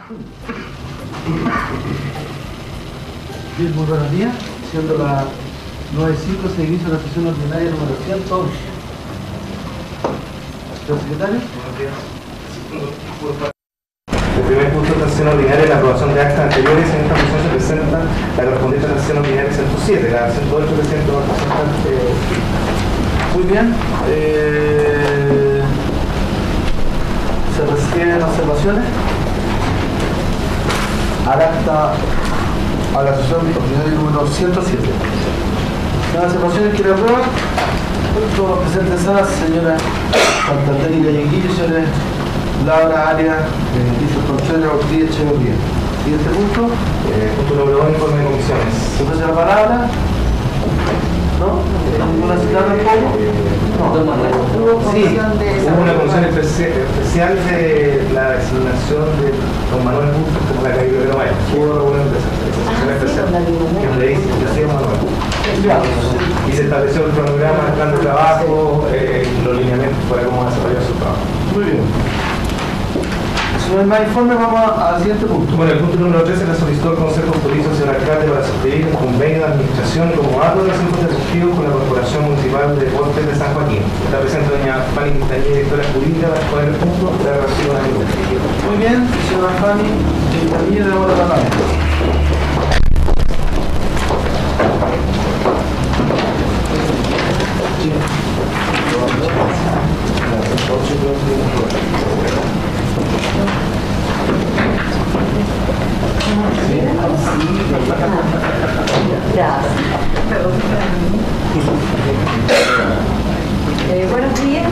Bien, muy buenos días. Siendo las 9:05, se inicia la sesión ordinaria número 111. Señor secretario. Buenos días. El primer punto de la sesión ordinaria es la aprobación de actas anteriores. En esta moción se presenta la correspondiente a la sesión ordinaria 107, la 108 que siento representante. Muy bien. ¿Se reciben observaciones? Al acta, a la sesión ordinaria número 107. ¿No hay observaciones que le aprueban? Todos los presentes a la señora Santander y Galleguillo, señores Laura, Arias, Lisa Conchera, Ortiz, Echeverría. Siguiente punto. Punto número 2, informe de comisiones. ¿Se ofrece la palabra? ¿No? ¿Ninguna citada tampoco? No. Sí, hubo una comisión especial de la designación de don Manuel Bustos como la calle de Mayo. Hubo reunión de esa sesión especial. Que le dice que hacía Manuel. Y se estableció el cronograma, el plan de trabajo, los lineamientos para cómo desarrollar su trabajo. Muy bien. Si no hay más informes, vamos al siguiente punto. Bueno, el punto número 13 le solicitó el Consejo Autorizo hacia el alcalde para suscribir un convenio de administración como acto de recintos deportivos con la Corporación Municipal de Deportes de San Joaquín. Está presente doña Fanny Quintanilla, directora jurídica, para exponer el punto de la relación a ningún. Muy bien, señora Fanny Quintanilla, le damos la palabra. Buenos días.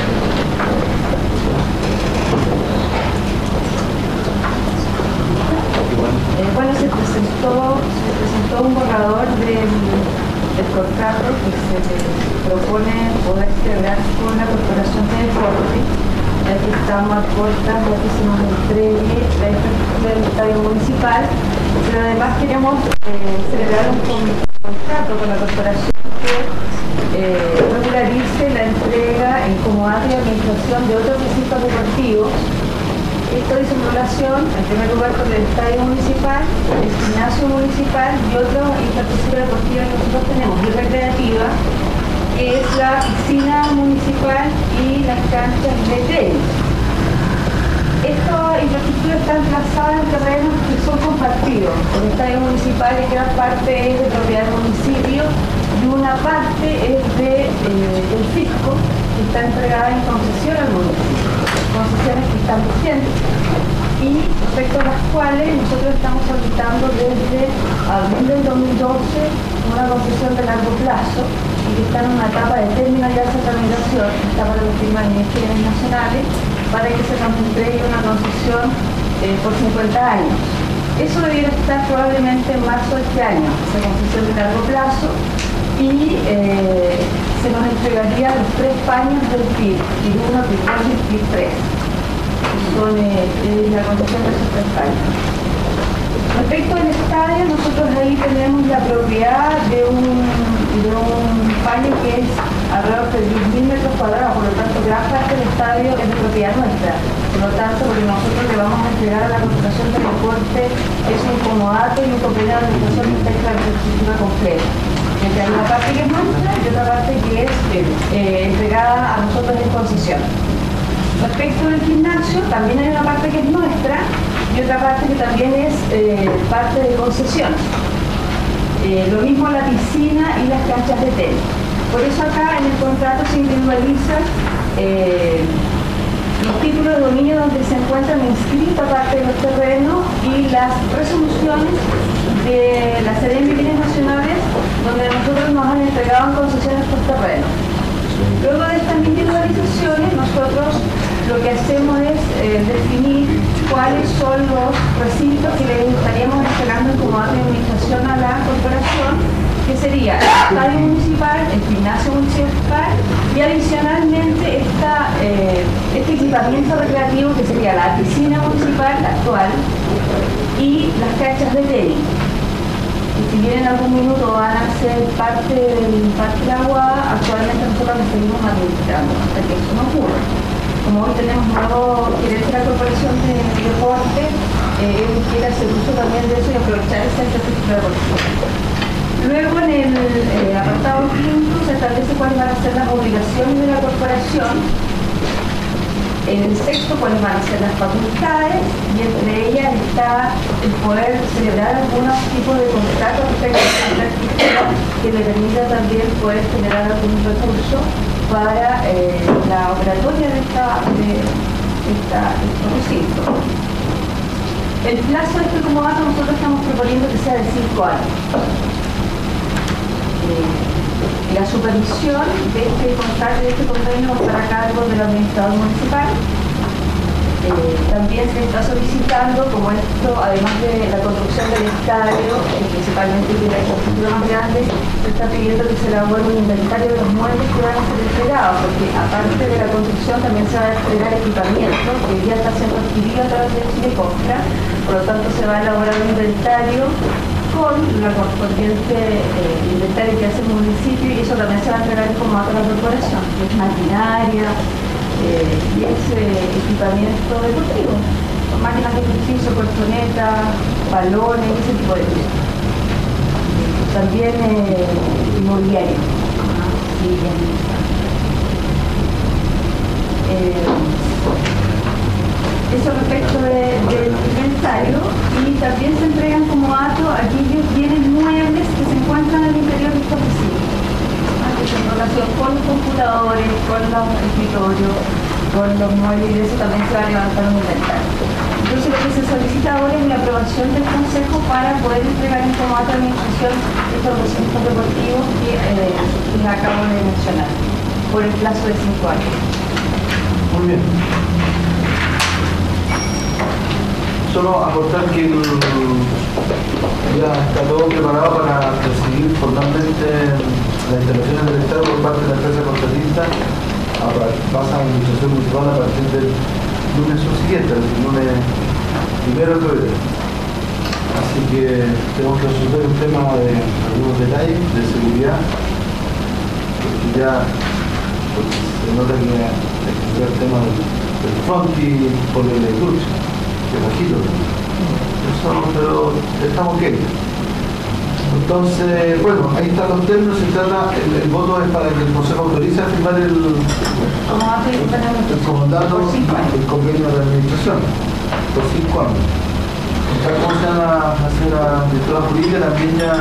Bueno, se presentó un borrador del contrato que se propone poder celebrar con la Corporación de Deportes, ya que estamos a puertas de que se nos entregue la infraestructura del estadio municipal, pero además queremos celebrar un contrato con la Corporación que regularice la entrega en comodato y administración de otros recintos deportivos. Esto dice en relación, en primer lugar, con el estadio municipal, el gimnasio municipal y otra infraestructura deportiva que nosotros tenemos, y recreativa, que es la piscina municipal y las canchas de tenis. Esta infraestructura está emplazada en terrenos que son compartidos. El estadio municipal en gran parte es de propiedad del municipio y una parte es del fisco, que está entregada en concesión al municipio. Concesiones que están vigentes y respecto a las cuales nosotros estamos solicitando desde abril del 2012 una concesión de largo plazo y que está en una etapa de término ya de tramitación, está para la firma de bienes nacionales, para que se nos entregue una concesión por 50 años. Eso debiera estar probablemente en marzo de este año, esa concesión de largo plazo, y se nos entregaría los 3 paños del PIB, PIB 1, PIB 2 y PIB 3. Son la concesión de esos 3 paños. Respecto al estadio, nosotros ahí tenemos la propiedad de un paño que es alrededor de 10.000 metros cuadrados, por lo tanto gran parte del estadio es de propiedad nuestra. Por lo tanto, porque nosotros le vamos a entregar a la Corporación de Deporte es un comodato y un convenio de administración que está en la infraestructura completa. Hay una parte que es nuestra y otra parte que es entregada a nosotros en concesión. Respecto del gimnasio, también hay una parte que es nuestra y otra parte que también es parte de concesión. Lo mismo la piscina y las canchas de tenis. Por eso acá en el contrato se individualizan los títulos de dominio donde se encuentran inscritas parte de los terrenos y las resoluciones de la Seremi de Bienes Nacionales donde nosotros nos han entregado en concesión estos terrenos. Luego de estas individualizaciones, nosotros lo que hacemos es definir cuáles son los recintos que le estaríamos entregando en comodato de administración a la corporación, que sería el estadio municipal, el gimnasio municipal y adicionalmente este equipamiento recreativo que sería la piscina municipal actual y las canchas de tenis. Y si bien en algún minuto van a ser parte del Parque de Agua, actualmente nosotros lo seguimos administrando hasta que eso no ocurra. Como hoy tenemos nuevo gerente de la Corporación de Deporte, él quiere hacer uso también de eso y aprovechar esa infraestructura deportiva. Luego en el apartado quinto se establece cuáles van a ser las obligaciones de la corporación. En el sexto, cuáles van a ser las facultades, y entre ellas está el poder celebrar algunos tipos de contratos respecto a la infraestructura que le permita también poder generar algún recurso para la operatoria de estos recintos. El plazo de este comodato nosotros estamos proponiendo que sea de 5 años. La supervisión de este contrato y de este convenio estará a cargo del administrador municipal. También se está solicitando, como esto, además de la construcción del estadio, principalmente de la infraestructura más grande, se está pidiendo que se elabore un inventario de los muebles que van a ser entregados, porque aparte de la construcción también se va a entregar equipamiento que ya está siendo adquirido a través de Chile Compra, por lo tanto se va a elaborar un inventario con la correspondiente inventario que hace el municipio, y eso también se va a entregar como a la corporación, que es maquinaria y es equipamiento deportivo, máquinas de ejercicio, colchonetas, balones, ese tipo de cosas. También inmobiliario, eso respecto del inventario. Y también se entregan como dato aquellos bienes muebles que se encuentran al interior de estos recintos, en relación con los computadores, con los escritorios, con los muebles, y eso también se va a levantar un inventario. Entonces lo que se solicita ahora es la aprobación del Consejo para poder entregar en como dato de administración estos recintos deportivos que les acabo de mencionar, por el plazo de 5 años. Muy bien. Solo aportar que ya está todo preparado para recibir formalmente las instalaciones del Estado por parte de la empresa contratista basada en la administración municipal a partir del lunes subsiguiente, el lunes 1 de febrero. Así que tenemos que resolver un tema de algunos detalles de seguridad, porque ya se nota que el tema del frontis por el industria. Bajito. Eso, pero estamos ok. Entonces, bueno, ahí están los términos. Se trata, el voto es para que el Consejo autorice a firmar el comodato, el convenio de administración por 5 años. Como se llama la señora directora jurídica, también ya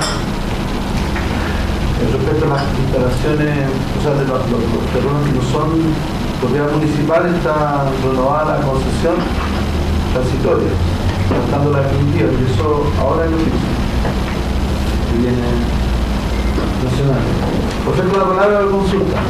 respecto a las instalaciones, o sea, de los terrenos que no son propiedad municipal, está renovada la concesión transitoria, tratando la definitiva, y eso ahora es lo mismo que viene nacional. Ofrezco la palabra a la consulta.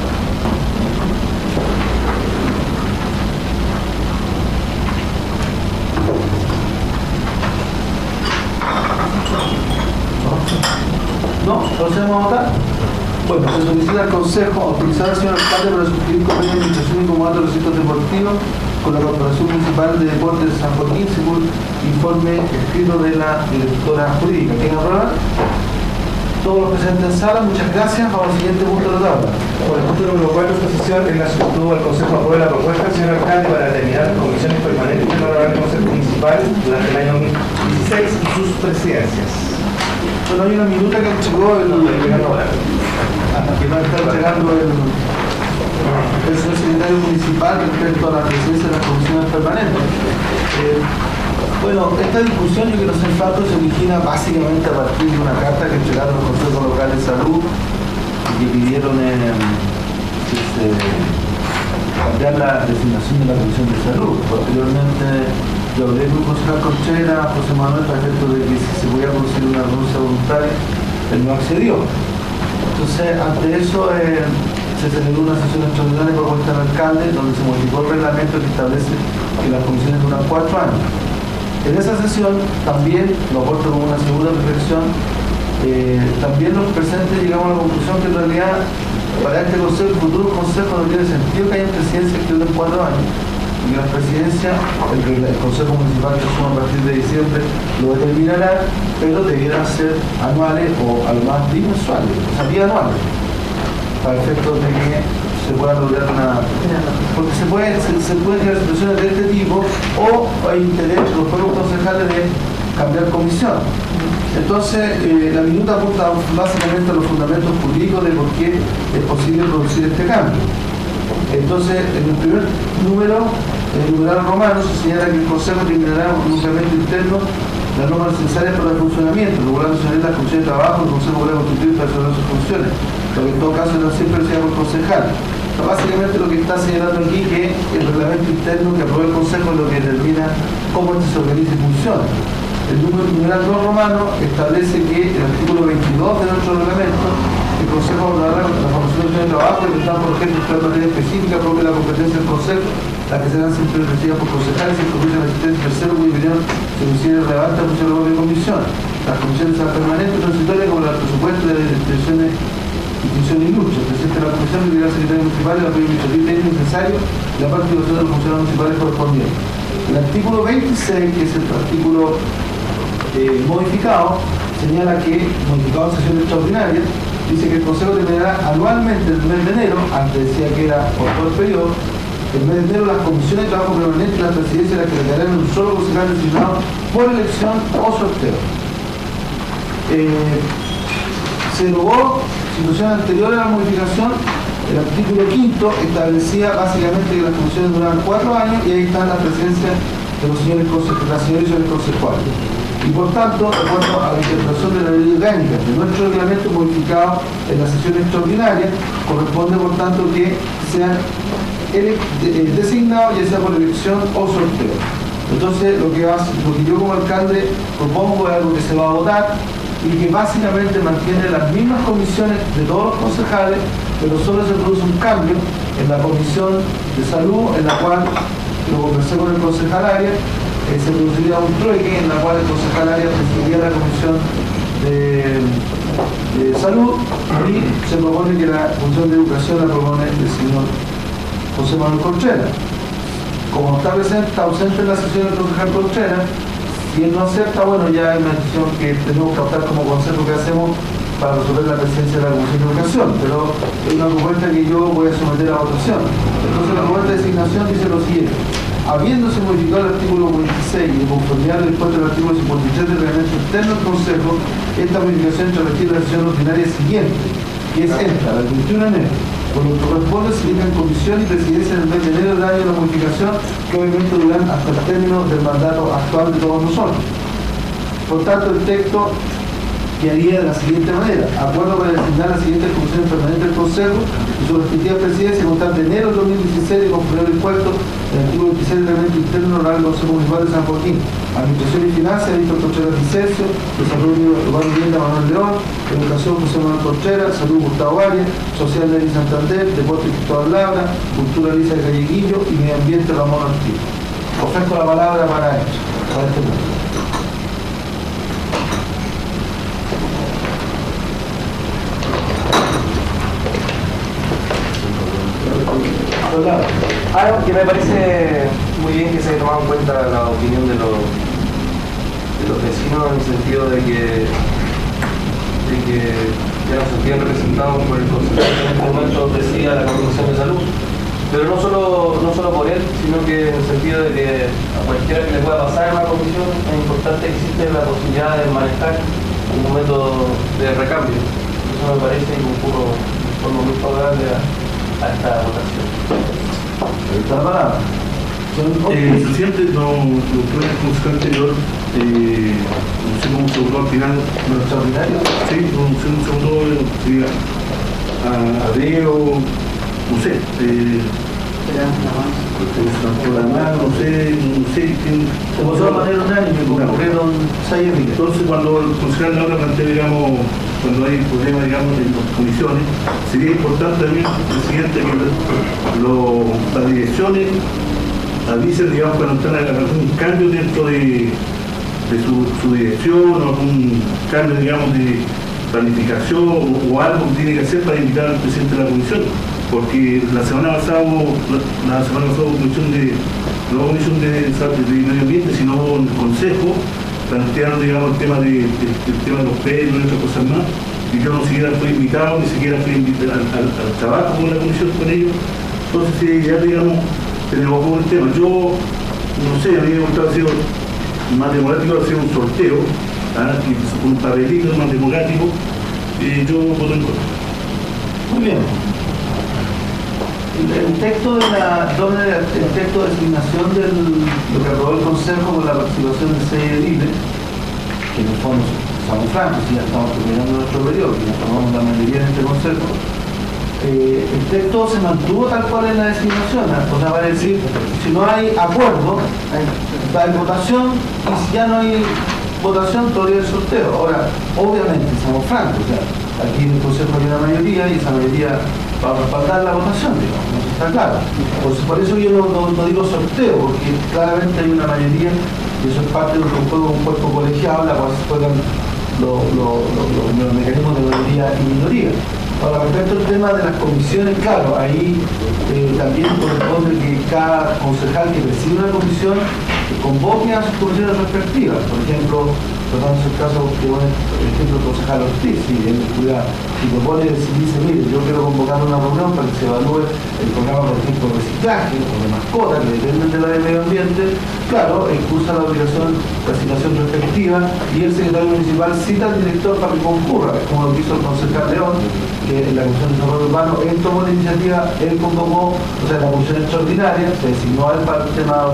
¿No? ¿Procedemos a votar? Bueno, se solicita al Consejo autorizar al señor alcalde para suscribir convenio de administración y comodato de recintos deportivos con la Corporación Municipal de Deportes de San Joaquín, según informe escrito de la directora jurídica. ¿Quién aprueba? Todos los presentes en sala, muchas gracias. Vamos al siguiente punto de la tabla. Por el punto número 4 de esta sesión, en la solicitud al Consejo aprueba la propuesta del señor alcalde para determinar las comisiones permanentes que elaborará el Consejo Municipal durante el año 2016 y sus presidencias. Bueno, hay una minuta que entregó que nos está entregando el señor secretario municipal respecto a la presidencia de las comisiones permanentes. Bueno, esta discusión, yo quiero ser fato, se origina básicamente a partir de una carta que entregaron los consejos locales de salud y que pidieron cambiar la designación de la comisión de salud. Posteriormente yo hablé con el concejal Conchera, José Manuel, para efecto de que si se podía producir una renuncia voluntaria, él no accedió. Entonces, ante eso se celebró una sesión extraordinaria por propuesta del alcalde, donde se modificó el reglamento que establece que las comisiones duran 4 años. En esa sesión también, lo aporto como una segunda reflexión, también los presentes llegamos a la conclusión que en realidad para este consejo, el futuro consejo, no tiene sentido que haya presidencias que duren 4 años, y que la presidencia, el consejo municipal que suma a partir de diciembre lo determinará, pero debieran ser anuales o a lo más bimensuales, o sea, bianuales, para efectos de que se pueda lograr una... Porque se pueden crear situaciones de este tipo, o hay interés, los propios concejales concejales de cambiar comisión. Entonces, la minuta apunta básicamente a los fundamentos jurídicos de por qué es posible producir este cambio. Entonces, en el primer número, el numeral romano, se señala que el Consejo terminará un reglamento interno las normas necesarias para el funcionamiento, regulando las funciones de trabajo, el Consejo podrá constituir para resolver sus funciones, lo que en todo caso no siempre sea por concejal. Pero básicamente lo que está señalando aquí es que el reglamento interno que aprueba el Consejo es lo que determina cómo este se organiza y funciona. El numeral 2 romano establece que el artículo 22 de nuestro reglamento, el Consejo abordará la formación de trabajo y tendrá por ejemplo una materia específica propia de la competencia del Consejo, las que serán siempre recibidas por concejales y incluyen la asistencia tercero cuya opinión se considera relevante a función de la propia comisión. Las comisiones serán permanentes y transitorias como la presupuesto de las instituciones y lucha. El presidente de la comisión dirá al secretario municipal y la apoyo administrativo técnico necesario y la participación de los funcionarios municipales correspondientes. El artículo 26, que es el artículo modificado, señala que, modificado en sesión extraordinaria, dice que el Consejo terminará anualmente el mes de enero, antes decía que era por todo el periodo, el mes de enero las comisiones de trabajo permanente y las presidencias las que recaerán en un solo concejal designado por elección o sorteo. Se derogó situación anterior a la modificación. El artículo 5 establecía básicamente que las comisiones duraban 4 años y ahí están las presidencias de los señores concejuales. Y por tanto, de acuerdo a la interpretación de la ley orgánica de nuestro reglamento modificado en la sesión extraordinaria, corresponde por tanto que sean designados ya sea por elección o sorteo. Entonces, lo que yo como alcalde propongo es algo que se va a votar y que básicamente mantiene las mismas comisiones de todos los concejales, pero solo se produce un cambio en la comisión de salud, en la cual lo conversé con el concejal área, se produciría un trueque en la cual el concejal área presidiría la comisión de salud y se propone que la comisión de educación la propone el señor José Manuel Contreras. Como está presente, está ausente en la sesión del concejal Contreras, y él no acepta, bueno, ya hay una decisión que tenemos que optar como consejo que hacemos para resolver la presencia de la Comisión de Educación, pero es una propuesta que yo voy a someter a votación. Entonces la propuesta de designación dice lo siguiente: habiéndose modificado el artículo 46 y de conformidad del dispuesto del artículo 53 del reglamento interno del Consejo, esta modificación entra a regir la sesión ordinaria siguiente, que es esta, la del 21 de enero. Por lo que corresponde, se indica en comisión y presidencia en el mes de enero del año la modificación que obviamente duran hasta el término del mandato actual de todos nosotros. Por tanto, el texto quedaría de la siguiente manera: acuerdo para designar las siguientes comisiones permanentes del Consejo y su respectiva presidencia constante de enero del 2016 y conforme al dispuesto el artículo 26 del reglamento interno oral del Consejo Municipal de San Joaquín. Administración y Finanzas, Víctor Contreras Vicencio; Desarrollo Urbano y Vivienda, Manuel León; Educación, José Manuel Contreras; Salud, Gustavo Arias; Social, Nelly Santander; Deporte, Cristóbal Labra; Cultura, Lisa de Galleguillo; y Medio Ambiente, Ramón Ortiz. Ofrezco la palabra para este punto. Algo que me parece muy bien que se haya tomado en cuenta la opinión de los vecinos, en el sentido de que ya nos sentían representados por el Consejo que en este momento presida la Comisión de Salud, pero no solo por él, sino que en el sentido de que a cualquiera que le pueda pasar en la comisión es importante que existe la posibilidad de manejar un método de recambio. Eso me parece y concurro de forma muy favorable a esta votación. La palabra. Presidente, lo que el concejal anterior, no sé cómo se votó al final. ¿Lo extraordinario? Sí, no sé cómo se votó, a Deo, no sé. No sé. Se votó de manera unánime, concurrieron 6 días. Entonces, cuando el concejal ahora plantea, digamos, cuando hay problemas, digamos, en las comisiones, sería importante también, presidente, que las direcciones avisen, digamos, cuando están algún cambio dentro de su dirección, o algún cambio, digamos, de planificación o algo que tiene que hacer para invitar al presidente de la comisión. Porque la semana pasada hubo comisión de medio ambiente, sino en el consejo, plantearon, digamos, el tema de los perros y otras cosas más, y yo no siquiera fui invitado, ni siquiera fui invitado al trabajo con la comisión con ellos. Entonces, ya, digamos, se me evocó el tema. Yo, no sé, a mí me gustaba decir más democrático va a ser un sorteo, y un papelito más democrático, y yo voto en contra. Muy bien. El texto de el texto de asignación de lo que aprobó el Consejo con la participación de 6 ediles, que en el fondo somos francos, y ya estamos terminando nuestro periodo, que ya tomamos la mayoría en este Consejo, el texto se mantuvo tal cual en la designación, o sea, va a decir, si no hay acuerdo, hay votación, y si ya no hay votación, todavía el sorteo. Ahora, obviamente, somos francos, o sea, aquí en el Consejo hay una mayoría y esa mayoría va a respaldar la votación, digamos, ¿no? Está claro. Por eso yo no digo sorteo, porque claramente hay una mayoría y eso es parte de un juego, un cuerpo colegiado, la cual se juegan los mecanismos de mayoría y minoría. Ahora, respecto al tema de las comisiones, claro, ahí también corresponde que cada concejal que preside una comisión convoque a sus comisiones respectivas. Por ejemplo, tratando el caso que pone el ejemplo del concejal Ortiz, si propone, si dice, mire, yo quiero convocar una reunión para que se evalúe el programa, por ejemplo, de reciclaje o de mascota, que dependen de la de medio ambiente, claro, impulsa la obligación de asignación respectiva y el secretario municipal cita al director para que concurra, es como lo que hizo el concejal León, que en la Comisión de Desarrollo Urbano, él tomó la iniciativa, él convocó, o sea, la comisión extraordinaria, se designó a él para el tema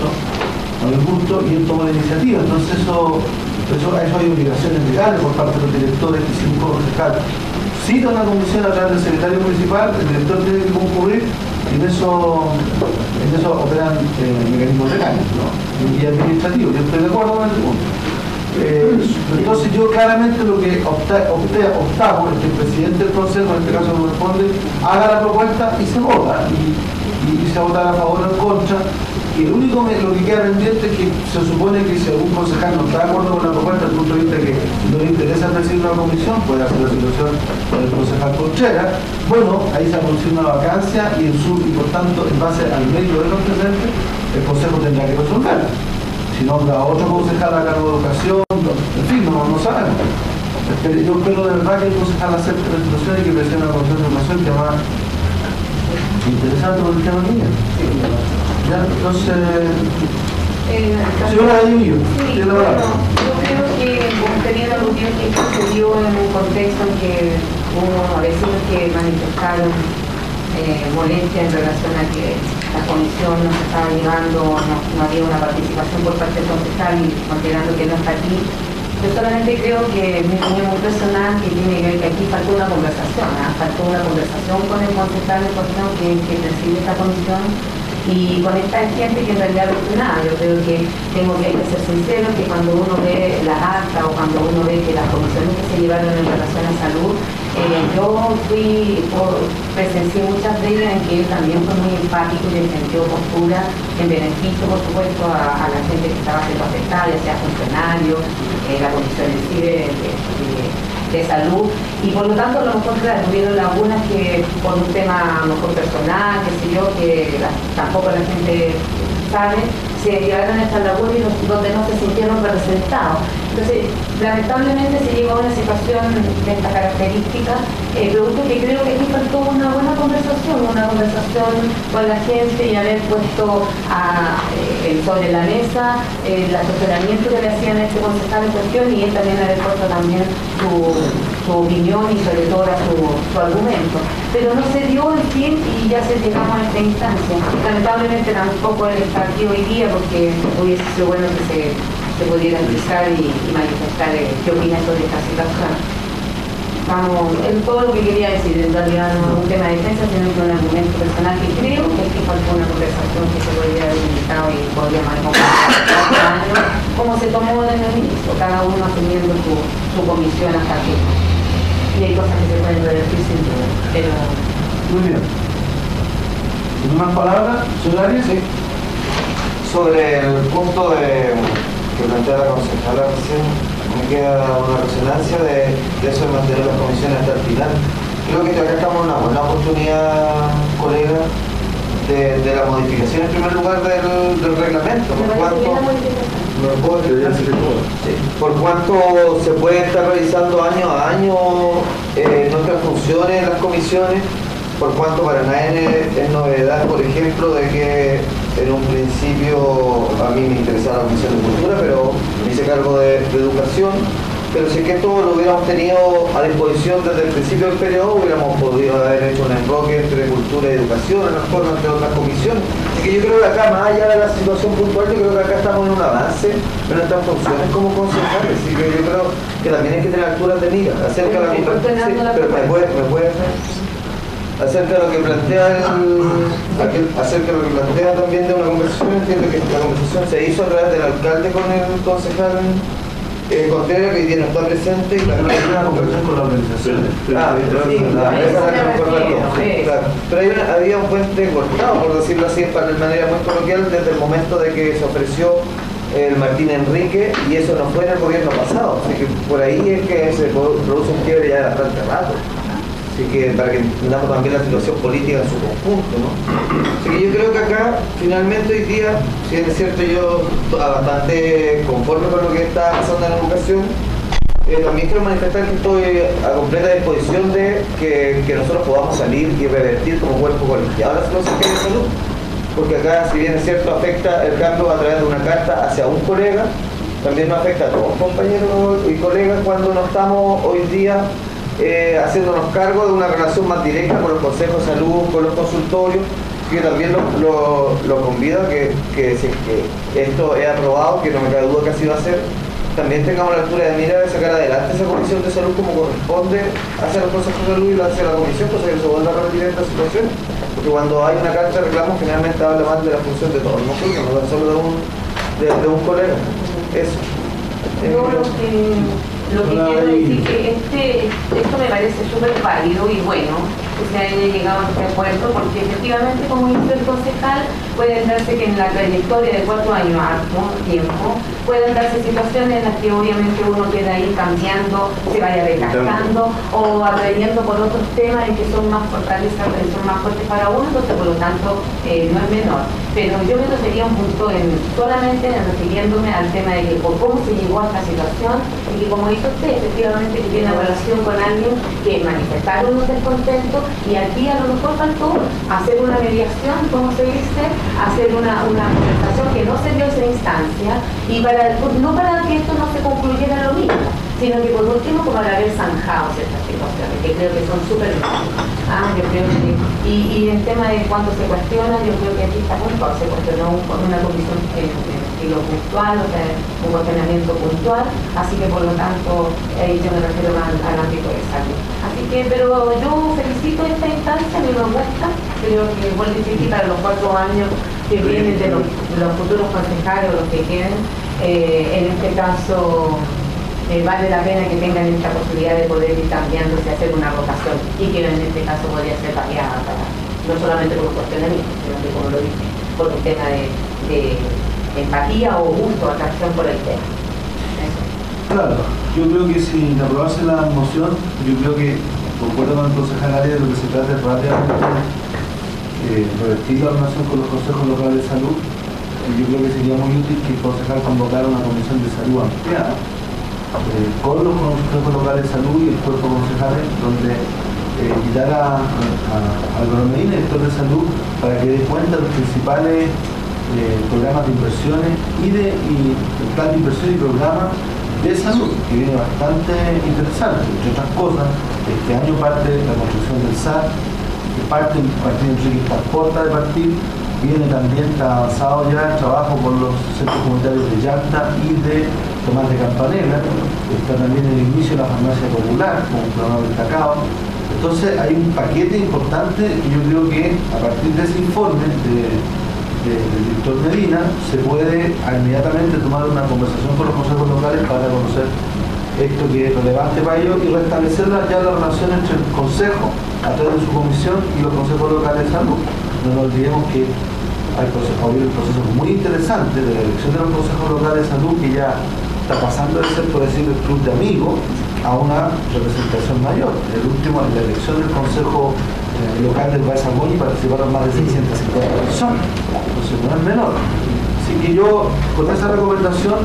de punto, y él tomó la iniciativa. Entonces eso hay obligaciones legales por parte de los directores y 5 concejales. Cita una comisión a través del secretario municipal, el director tiene que concurrir y en eso operan mecanismos legales, ¿no? Y administrativos. Yo estoy de acuerdo con ese punto. Entonces yo claramente lo que optamos es que el presidente del Consejo, en este caso corresponde, haga la propuesta y se vota, y se vota a favor o en contra. Y lo único lo que queda pendiente es que se supone que si algún concejal no está de acuerdo con la propuesta, desde el punto de vista que no le interesa presidir una comisión, puede hacer la situación con el concejal Contreras, bueno, ahí se produce una vacancia y por tanto, en base al mérito de los presentes, el Consejo tendrá que resolverla. Si nombra a otro concejal a cargo de educación, en fin, no sabemos. Yo espero de verdad que el concejal acepte la situación y que preside una comisión de educación que va interesante por el tema mío. Ya, entonces, señora Ayuyo, sí, bueno, yo creo que tenía la reunión que sucedió en un contexto en que hubo vecinos que manifestaron molestia en relación a que la comisión no se estaba llevando, no había una participación por parte del concejal y considerando que no está aquí. Yo solamente creo que mi opinión muy personal que tiene que ver que aquí faltó una conversación, faltó una conversación con el concejal en cuestión que preside esta comisión y con esta gente que en realidad no fue nada. Yo creo que hay que ser sincero que cuando uno ve las actas o cuando uno ve que las comisiones que se llevaron en relación a salud, yo presencié muchas de ellas en que él también fue muy enfático y defendió postura en beneficio, por supuesto, a la gente que estaba siendo afectada, ya sea funcionarios, la comisión en sí de salud, y por lo tanto a lo mejor claro, tuvieron lagunas que por un tema a lo mejor personal, qué sé yo, que tampoco la gente sabe, se llevaron estas lagunas y donde no se sintieron representados. Entonces, lamentablemente se llegó a una situación de esta característica, producto que creo que aquí faltó una buena conversación con la gente y haber puesto sobre la mesa el asesoramiento que le hacían a este concejal en cuestión y él también haber puesto también su opinión y sobre todo su argumento. Pero no se dio el fin y ya se llegamos a esta instancia. Lamentablemente tampoco él está aquí hoy día porque hubiese sido bueno que se pudiera expresar y manifestar qué opina sobre esta situación. Vamos, es todo lo que quería decir, en realidad no es un tema de defensa, sino que un argumento personal que creo que aquí faltó una conversación que se podría haber invitado y podríamos haber compartido como se tomó en el inicio, cada uno asumiendo su comisión hasta aquí. Y hay cosas que se pueden revertir sin duda, pero... Muy bien. ¿Tiene más palabras? ¿Señor Arias? Sí. Sobre el punto que plantea la concejala recién, me queda una resonancia de eso de mantener las comisiones hasta el final. Creo que acá estamos en una buena oportunidad, colega, de la modificación en primer lugar del reglamento. Por cuanto se puede estar revisando año a año nuestras funciones en las comisiones, por cuanto para nadie es novedad, por ejemplo, de que en un principio a mí me interesaba la Comisión de Cultura, pero me hice cargo de Educación. Pero si es que esto lo hubiéramos tenido a disposición desde el principio del periodo, hubiéramos podido haber hecho un enroque entre cultura y educación, a lo mejor entre otras comisiones. Así que yo creo que acá, más allá de la situación puntual, yo creo que acá estamos en un avance en nuestras funciones como concejales. Así que yo creo que también hay que tener alturas de mira acerca de la conversación. Pero me puede acerca de lo que plantea acerca de lo que plantea también de una conversación. Entiendo que la conversación se hizo a través del alcalde con el concejal Contreras, que hoy día no está presente, y también hay una conversación con las organizaciones. Pero había un puente cortado, por decirlo así, de manera muy coloquial, desde el momento de que se ofreció el Martín Enrique, y eso no fue en el gobierno pasado. Así que por ahí es que se produce un quiebre ya de bastante rato. Así que para que entendamos también la situación política en su conjunto, ¿no? Así que yo creo que acá, finalmente hoy día, si es cierto, yo bastante conforme con lo que está pasando en la educación, también quiero manifestar que estoy a completa disposición de que nosotros podamos salir y revertir como cuerpo colegiado la situación que hay de salud. Porque acá, si bien es cierto, afecta el cambio a través de una carta hacia un colega, también nos afecta a todos los compañeros y colegas cuando no estamos hoy día haciéndonos cargo de una relación más directa con los consejos de salud, con los consultorios, que también lo convido a que si esto es aprobado, que no me cabe duda que así va a ser, también tengamos la altura de mira de sacar adelante esa comisión de salud como corresponde hacia los consejos de salud y hacia la comisión, cosa que no se vuelva a repetir esta situación, porque cuando hay una carta de reclamos generalmente habla más de la función de todos nosotros, no solo de un colega. Eso. Lo que quiero decir que esto me parece súper válido y bueno que se haya llegado a este acuerdo, porque efectivamente, como dice el concejal, pueden darse que en la trayectoria de 4 años harto tiempo, pueden darse situaciones en las que obviamente uno queda ahí cambiando, se vaya desgastando o atrayendo por otros temas en que son más fortalezas, son más fuertes para uno, entonces por lo tanto no es menor. Pero yo me refería un punto solamente refiriéndome al tema de que por cómo se llegó a esta situación y que, como dice usted, efectivamente que tiene relación con alguien que manifestaron un descontento y aquí a lo mejor faltó hacer una mediación, como se dice, hacer una conversación que no se dio esa instancia y no para que esto no se concluyera lo mismo, sino que por último como al haber zanjado ciertas situaciones que creo que son súper yo creo que y el tema de cuando se cuestiona, yo creo que aquí está puntual, se cuestionó una comisión estilo puntual, o sea, un cuestionamiento puntual, así que por lo tanto yo me refiero más al ámbito de salud. Así que, pero yo felicito esta instancia, me lo gusta, creo que vuelvo a decir para los 4 años que vienen de los futuros concejales o los que queden, en este caso vale la pena que tengan esta posibilidad de poder ir cambiándose, hacer una rotación y que en este caso podría ser variada no solamente por cuestionamiento, sino que como lo dije, por un tema de empatía o gusto, atracción por el tema. Eso. Claro, yo creo que si aprobase la moción, yo creo que concuerdo con el concejal área de lo que se trata es rápidamente revertir la relación con los consejos locales de salud. Yo creo que sería muy útil que el concejal convocara una comisión de salud ampliada con los consejos locales de salud y el cuerpo de concejales, donde invitara al Álvaro Medina, director de salud, para que dé cuenta de los principales programas de inversiones y el plan de inversión y programa de salud, que viene bastante interesante. Entre otras cosas, este año parte la construcción del SAT, que parte Enrique está corta de partir, viene también, está avanzado ya el trabajo con los centros comunitarios de Llanta y de Tomás de Campanella, está también el inicio de la farmacia popular con un programa destacado. Entonces hay un paquete importante y yo creo que a partir de ese informe del director Medina se puede inmediatamente tomar una conversación con los consejos locales para conocer esto que es relevante para ellos y restablecer ya la relación entre el consejo a través de su comisión y los consejos locales de salud. No nos olvidemos que hay un proceso muy interesante de la elección de los consejos locales de salud que ya está pasando de ser, por decirlo, el club de amigos a una representación mayor. El último, en la elección del consejo local del Valle Sagún participaron más de 650 personas, entonces no es menor. Así que yo, con esa recomendación,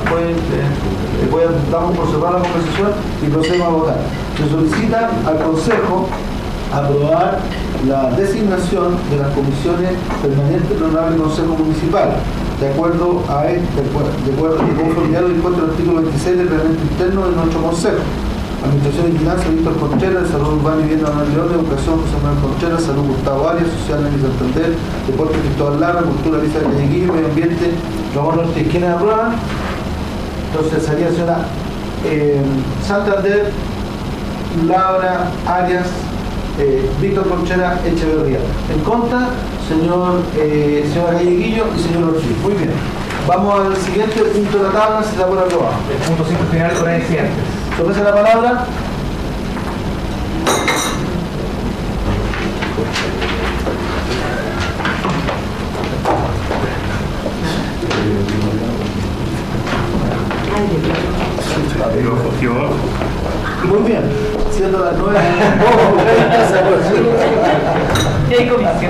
damos por cerrar la conversación y procedemos a votar. Se solicita al Consejo aprobar la designación de las comisiones permanentes del Honorable Consejo Municipal, de acuerdo a de conformidad al dispuesto del artículo 26 del reglamento interno de nuestro Consejo. Administración y Finanzas, Víctor Contreras; de Salud Urbana y Vivienda, Manuel León; de Educación, José Manuel Contreras; Salud, Gustavo Arias; Social, Nelly Santander; Deporte, Cristóbal Lara; Cultura, Elisa Calleguillo; Medio Ambiente, Ramón Ortiz. ¿Quiénes aprueban? Entonces sería señora Santander, Laura, Arias, Víctor Contreras, Echeverría. En contra, señora Calleguillo y señor Ortiz. Muy bien. Vamos al siguiente punto de la tabla, si la por aprobado. El punto 5 final con incidentes. ¿Se ofrece la palabra? Muy bien, siendo las 9. ¿Y hay comisión?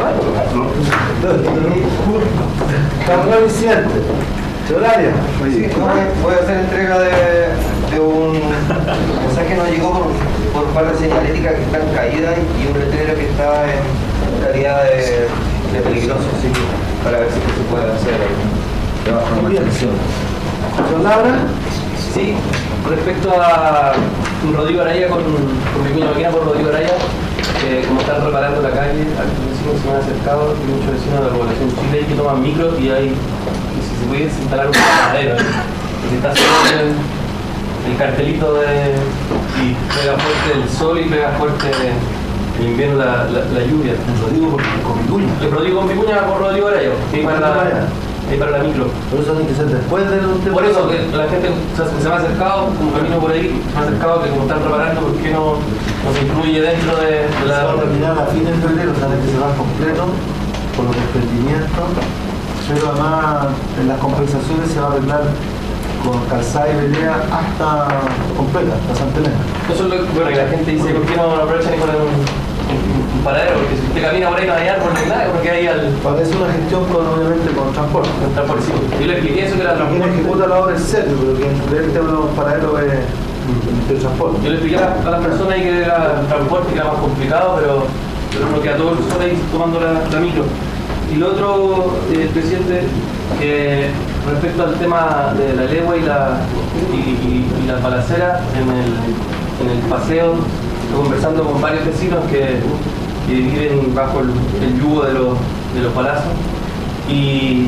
Carlos Vicente, Horaria. Sí, voy a hacer entrega de un mensaje que nos llegó por parte de señalética que está en caída y un letrero que está en calidad de peligroso, así que para ver si se puede hacer debajo de mantención. ¿Con Laura? Sí, respecto a Rodrigo Araya con Vicuña Maquena por Rodrigo Araya, como están reparando la calle, algunos vecinos se me han acercado y muchos vecinos de la población de Chile que toman micro y hay, si se pudiese instalar un paradero, que está haciendo el cartelito y pega fuerte el sol y pega fuerte el invierno la lluvia. Rodrigo con Vicuña. El Rodrigo con Vicuña por Rodrigo Araya, ahí para la micro. Por eso tiene que ser después de un Por eso que la gente se me ha acercado, como camino por ahí, se me ha acercado que como están reparando, ¿por qué no se incluye dentro de se va a terminar a fines de febrero, o sea, que se va completo con los desprendimientos, pero además en las compensaciones se va a arreglar con calzada y velea hasta completa, hasta Santa Elena. Eso es lo que, bueno, y la gente dice, ¿por qué no aprovechan y ponen un paradero? Porque si usted camina por ahí no hay árboles ni nada, porque hay Parece una gestión obviamente con transporte. transporte. Yo le expliqué eso que era Quien transporte. ejecuta la obra es serio, pero quien el tema de los paraderos es el transporte. Yo le expliqué a las personas ahí que era el transporte, que era más complicado, pero no queda todo el sol ahí tomando la micro. Y lo otro, presidente, que respecto al tema de la legua y la balacera en el paseo, estoy conversando con varios vecinos que viven bajo el yugo de los balazos y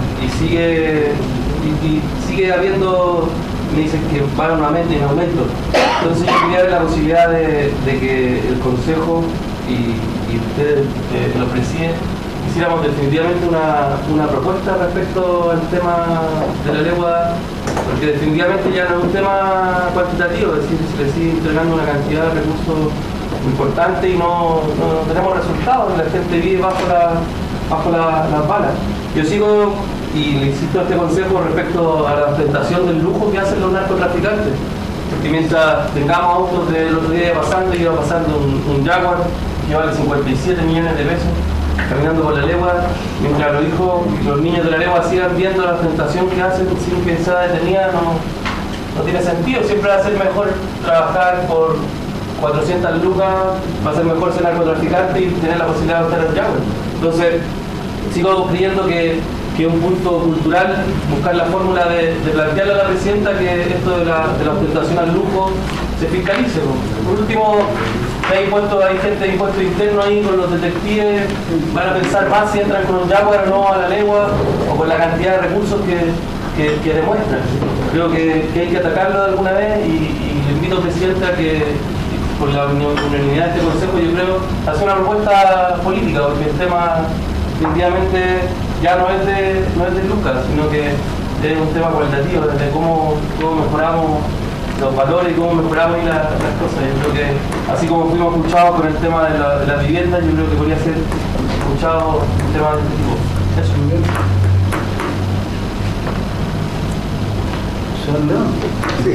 sigue habiendo, me dicen que va nuevamente en aumento. Entonces yo quería ver la posibilidad de que el Consejo y ustedes lo presiden, hiciéramos definitivamente una propuesta respecto al tema de la legua, porque definitivamente ya no es un tema cuantitativo, es decir, se le sigue entregando una cantidad de recursos importante y no tenemos resultados, la gente vive bajo las balas. Yo sigo y le insisto a este consejo respecto a la ostentación del lujo que hacen los narcotraficantes, porque mientras tengamos autos del otro día iba pasando un Jaguar que vale 57 millones de pesos caminando por la legua, mientras los niños de la legua sigan viendo la ostentación que hacen sin que sea detenida, no tiene sentido. Siempre va a ser mejor trabajar por 400 lucas, va a ser mejor ser narcotraficante y tener la posibilidad de obtener el Jaguar. Entonces, sigo creyendo que es un punto cultural buscar la fórmula de plantearle a la presidenta que esto de la ostentación al lujo se fiscalice. Por último, hay gente de impuesto interno ahí con los detectives, van a pensar más si entran con un Jaguar o no a la legua o con la cantidad de recursos que demuestran. Creo que hay que atacarlo de alguna vez y le invito al presidente a que, por la unanimidad de este consejo, yo creo, hacer una propuesta política, porque el tema definitivamente ya no es de Lucas, sino que es un tema cualitativo, desde cómo mejoramos los valores y cómo mejoramos las cosas. Yo creo que así como fuimos escuchados con el tema de la vivienda, yo creo que podría ser escuchado un tema de este tipo. Eso. ¿Señor León? Sí.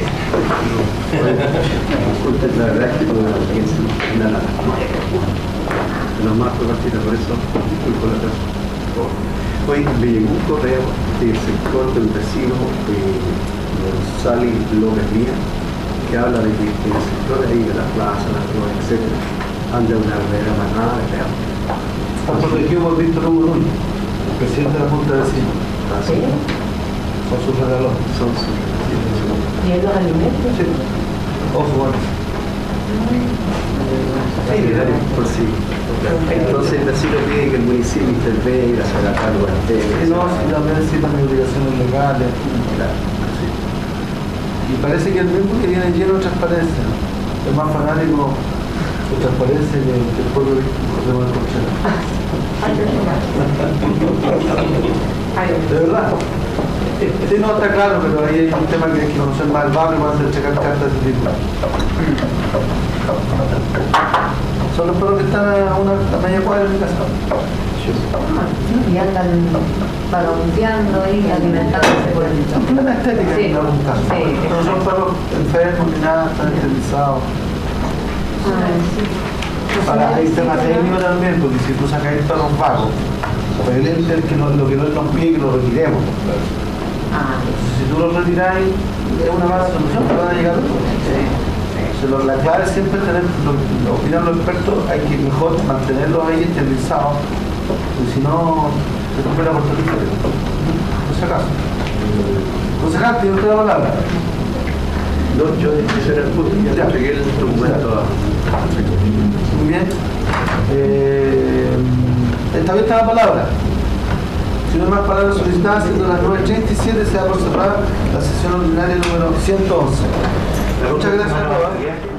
La verdad es que pienso en los más partidos, por eso disculpo la razón. Hoy me llegó un correo del sector del vecino González López Díaz, que habla de que en el sector ahí de la plaza, la flor, etc., anda una verdadera manada de perros. Está protegido por Víctor Hugo Núñez, el presidente de la Junta de Vecinos. Así Son sus regalos. son sus. ¿Y él los alimenta? Sí. Ojo, bueno. Por sí. Entonces el vecino pide que el municipio intervenga, se haga cargo del tema. No, sí, también necesitan obligaciones legales. Claro, sí. Y parece que el mismo que viene lleno de transparencia. Es más fanático de transparencia que el pueblo de Manuel Cochera. De verdad. Sí, no está claro, pero ahí hay un tema que hay que conocer más el barrio para hacer checar cartas de tipo. Son los perros que están a media cuadra de mi casa. Y andan vagabundeando y alimentándose por el Es una estética Sí. en algún caso. Sí. No son perros enfermos ni nada, están esterilizados. Para hay temas técnicos también, porque si tú sacas perros vagos, pues el ente es que lo que no nos pide que lo retiremos. Si tú lo retiras, es una mala solución, te van a llegar otros. La clave es siempre tener, lo opinan los expertos, hay que mejor mantenerlos ahí esterilizados, porque si no, se recupera por todo el territorio. Por si acaso. Concejal, tiene usted la palabra. No, yo ese era el punto, ya entregué el documento a... Muy bien. Está bien la palabra. Si no hay más palabras solicitadas, siendo las 9:37, se da por cerrada la sesión ordinaria número 111. Muchas gracias a todos.